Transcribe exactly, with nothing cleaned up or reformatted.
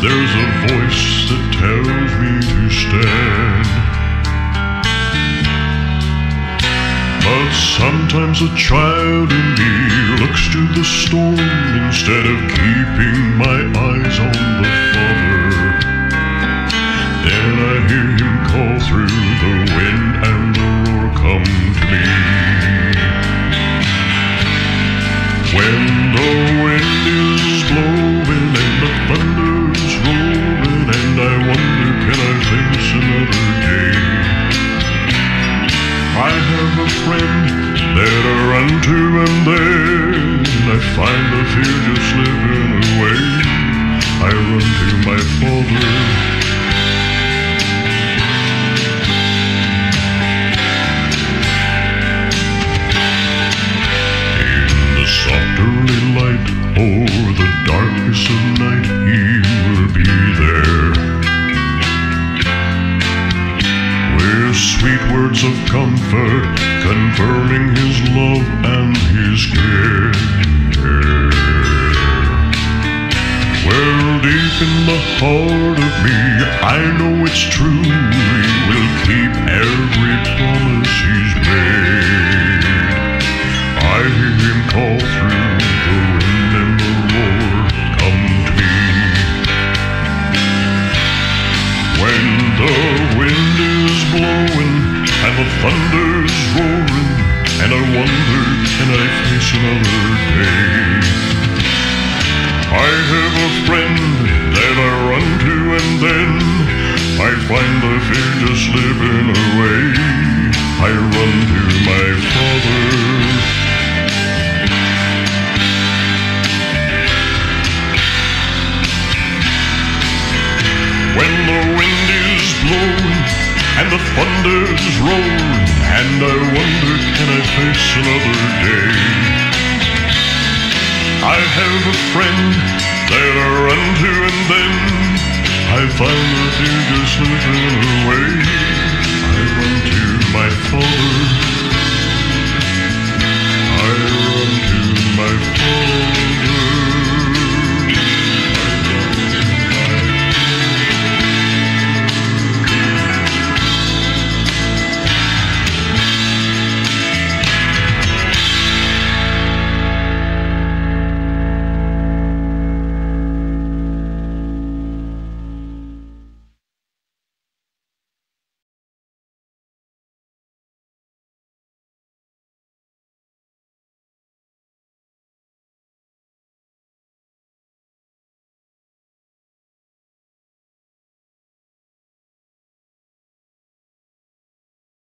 there's a voice that tells me to stand. But sometimes a child in me looks to the storm instead of keeping my eyes on the Father. Then I hear him call through the wind and the roar, come to me. When the wind is blowing and the thunder's rolling, and I wonder, can I face another day? I have a friend that I run to, and then I find the fear just slipping away. I run to my Father. In the soft early light or the darkness of night, He will be there. Sweet words of comfort, confirming His love and His care. Well, deep in the heart of me, I know it's true, He will keep every promise He's made. I hear Him call through the wind and the roar, come to me. When the wind is blowing and the thunder's roaring, and I wonder, can I face another day? I have a friend that I run to, and then I find the fear just slipping away. I run to my Father. When the wind is blowing and the thunder's rolling, and I wonder, can I face another day? I have a friend that I run to, and then I find the fear just slipping away. I run to my Father.